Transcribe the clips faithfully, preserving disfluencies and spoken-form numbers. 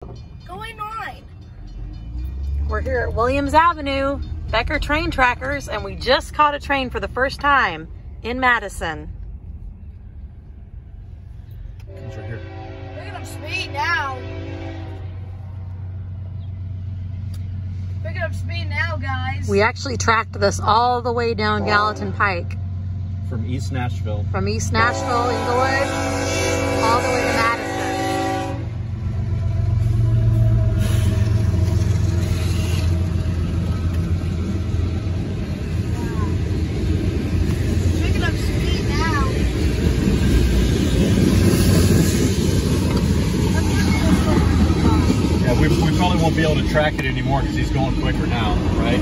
Going on. We're here at Williams Avenue, Becker Train Trackers, and we just caught a train for the first time in Madison. It's right here. Picking up speed now. Picking up speed now, guys. We actually tracked this all the way down Gallatin Pike. From East Nashville. From East Nashville, Inglewood, all the way to Madison. Picking up speed now. Yeah, we, we probably won't be able to track it anymore because he's going quicker now, right?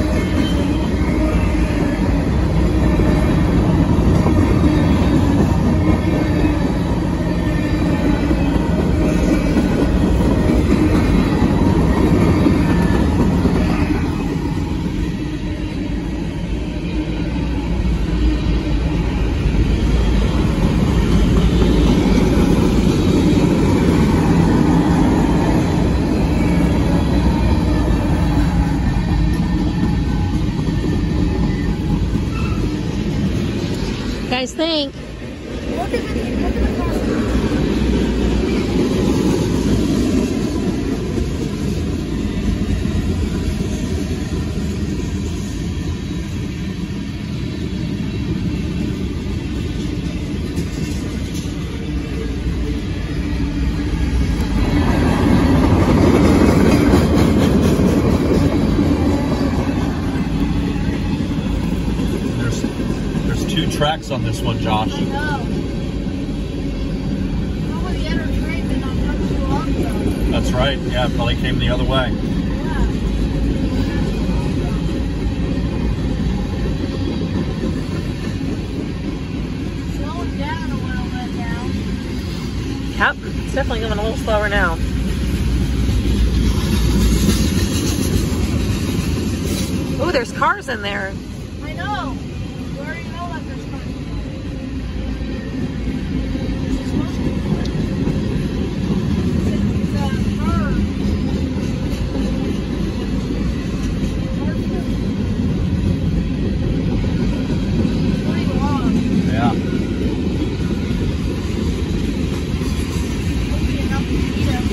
Guys think? Look at the, look at the car. Two tracks on this one, Josh. I know. Probably entered train did not come too long ago. That's right. Yeah, probably came the other way. Yeah. Slowing down a little bit now. Yep, it's definitely going a little slower now. Oh, there's cars in there. I know. We already know that there's cars. It's supposed to be. It's a car. Pretty long. Yeah. Hopefully enough to eat them.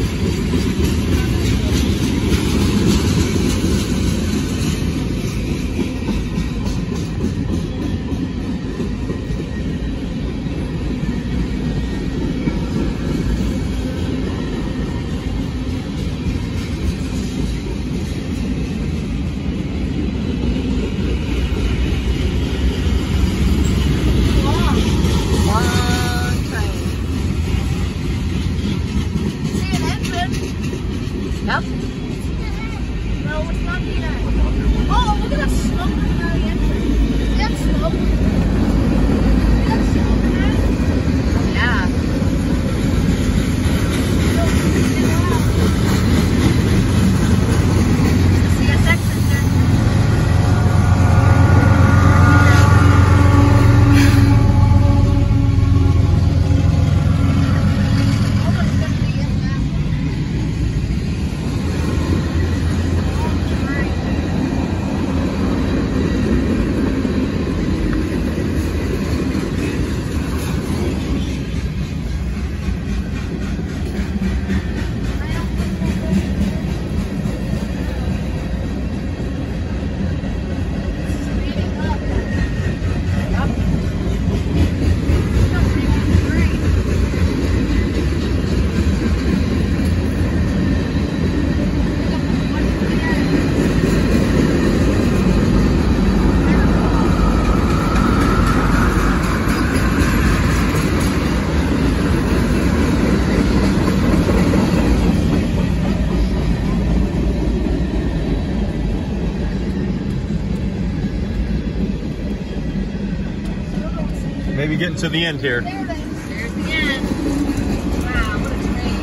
Yep. No, it's not the end. Oh, look at that smoke coming out of the entrance. Is that smoke? Is that smoke in there? Oh, yeah. No, it's out. See, it's exit there. Almost gonna be in that one. Maybe getting to the end here. There it is. There's the end. Wow, what a train.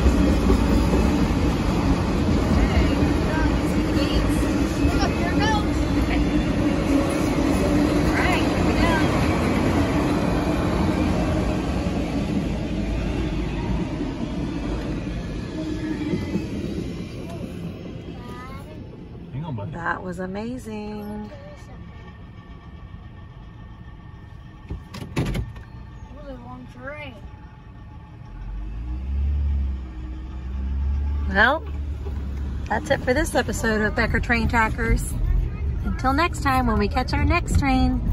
Okay, see the gates. Look, here it goes. Okay. All right, here we go. That was amazing. Really long train. Well, that's it for this episode of Becker Train Trackers. Until next time when we catch our next train.